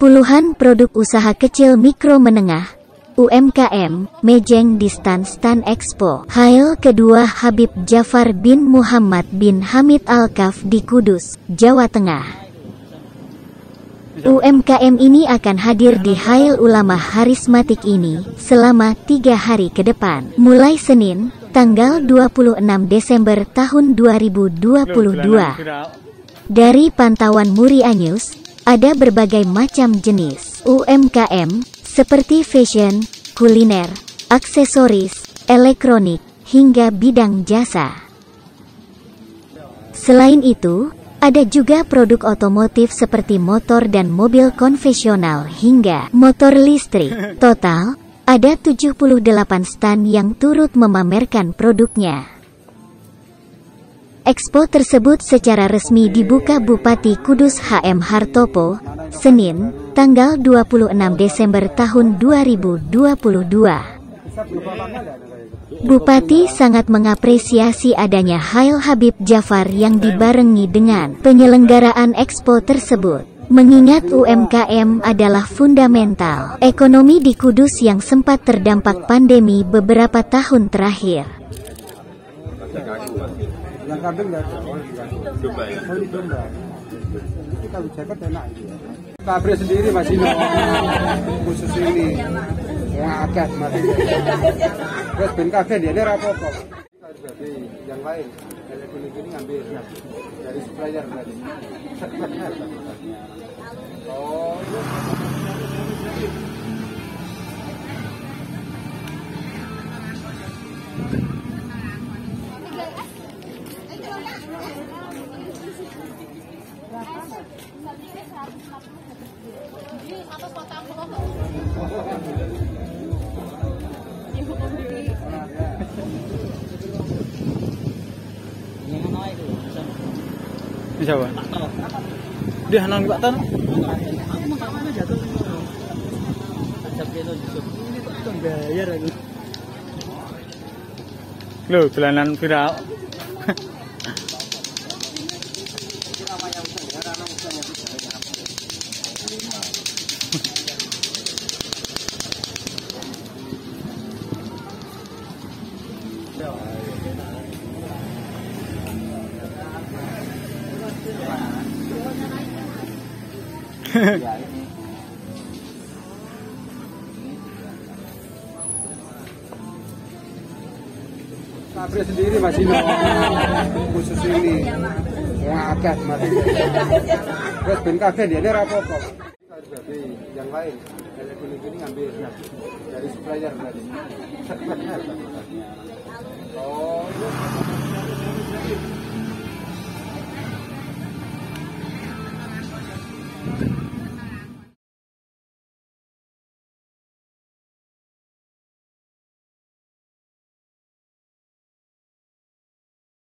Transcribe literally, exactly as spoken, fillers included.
Puluhan produk usaha kecil mikro menengah U M K M mejeng di stand stand Expo Hail kedua Habib Ja'far bin Muhammad bin Hamid Al-Kaf di Kudus, Jawa Tengah. U M K M ini akan hadir di Hail Ulama Harismatik ini selama tiga hari ke depan, mulai Senin, tanggal dua puluh enam Desember tahun dua ribu dua puluh dua. Dari pantauan Muria News, ada berbagai macam jenis U M K M, seperti fashion, kuliner, aksesoris, elektronik, hingga bidang jasa. Selain itu, ada juga produk otomotif seperti motor dan mobil konvensional hingga motor listrik. Total, ada tujuh puluh delapan stand yang turut memamerkan produknya. Expo tersebut secara resmi dibuka Bupati Kudus H M Hartopo, Senin, tanggal dua puluh enam Desember tahun dua ribu dua puluh dua. Bupati sangat mengapresiasi adanya Hail Habib Ja'far yang dibarengi dengan penyelenggaraan Expo tersebut, mengingat U M K M adalah fundamental ekonomi di Kudus yang sempat terdampak pandemi beberapa tahun terakhir. Yang kambing nggak ada, oh domba ya? Oh ini domba. Ini kalau jaket enak ya. Pabrik sendiri masih khusus ini yang agak mati. Terus ben kaget dia ini rapopo. Berarti yang lain kayak gini-gini ngambil dari supplier tadi. Oh bisa Pak? Dia nang Pak Tan. Loh, jalanan viral. Pabrik sendiri masih khusus ini yang agak mati. Terus ben kaget dia ini rapopo. Berarti yang lain kayak gini-gini ngambil dari supplier tadi. Oh